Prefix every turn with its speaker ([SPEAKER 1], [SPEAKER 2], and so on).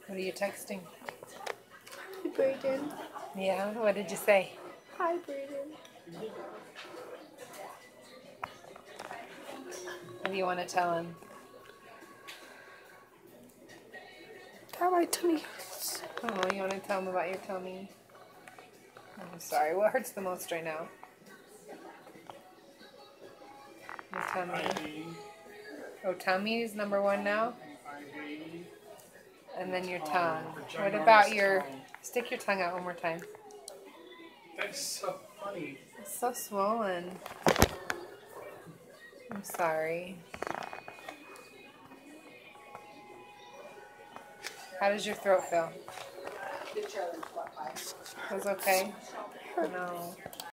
[SPEAKER 1] What are you texting?
[SPEAKER 2] Hi, Brayden.
[SPEAKER 1] Yeah, what did you say?
[SPEAKER 2] Hi, Brayden.
[SPEAKER 1] What do you want to tell him?
[SPEAKER 2] That my tummy hurts.
[SPEAKER 1] Oh, you want to tell him about your tummy? I'm sorry. What hurts the most right now? Your tummy. Oh, tummy is number one now? And then your tongue. What about your... Stick your tongue out one more time.
[SPEAKER 3] That's so funny.
[SPEAKER 1] It's so swollen. I'm sorry. How does your throat feel? Feels okay? No.